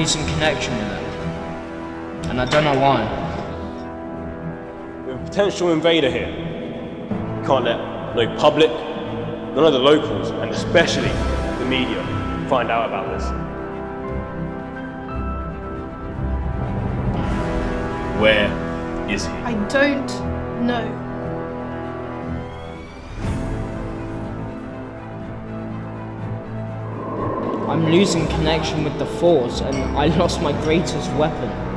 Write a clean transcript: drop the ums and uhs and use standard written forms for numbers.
losing connection with it. And I don't know why. We have a potential invader here. You can't let no public, none of the locals, and especially the media, find out about this. Where is he? I don't know. I'm losing connection with the Force, and I lost my greatest weapon.